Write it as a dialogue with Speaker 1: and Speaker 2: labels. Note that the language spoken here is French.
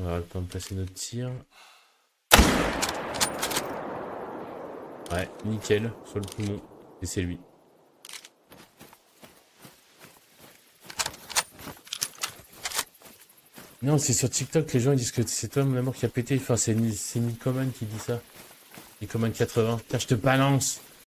Speaker 1: On va attendre de placer notre tir. Ouais, nickel, sur le poumon. Et c'est lui. Non, c'est sur TikTok, les gens ils disent que c'est toi, mon amour, qui a pété. Enfin, c'est Nicoman qui dit ça. Nicoman 80. Tiens, je te balance.